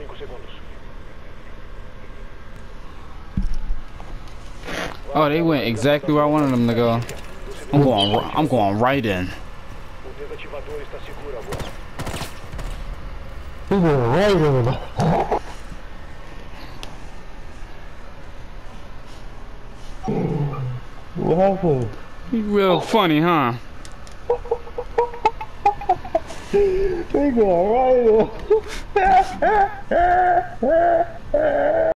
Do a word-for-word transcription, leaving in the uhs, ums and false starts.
Oh, they went exactly where I wanted them to go. I'm going. I'm going right in. He's going right in. What happened? Real funny, huh? They going right in.